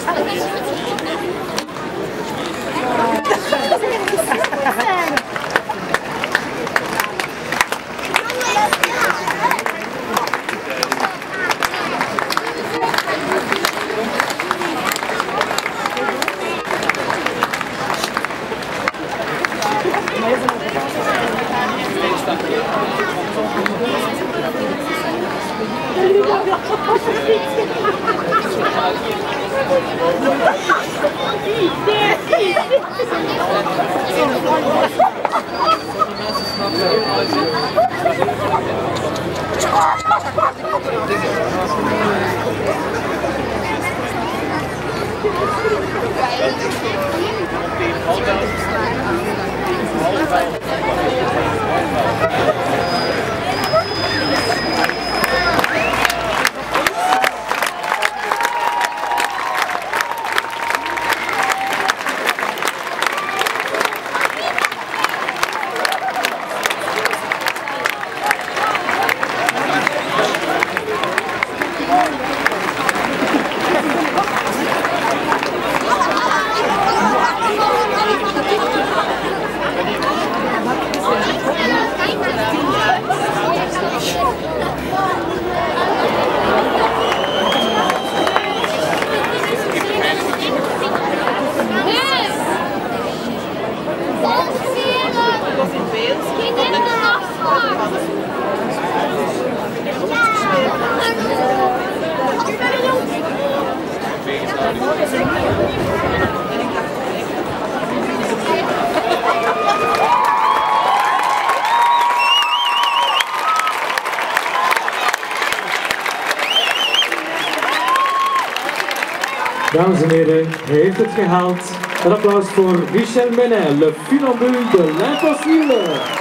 Dames en heren, hij heeft het gehaald. Een applaus voor Michel Menet, le funambule de l'impossible.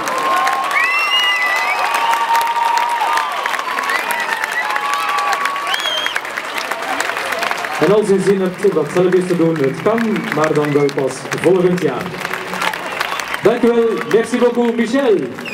En als u zin hebt om dat zelf eens te doen, het kan, maar dan wel pas volgend jaar. Dank u wel, merci beaucoup Michel.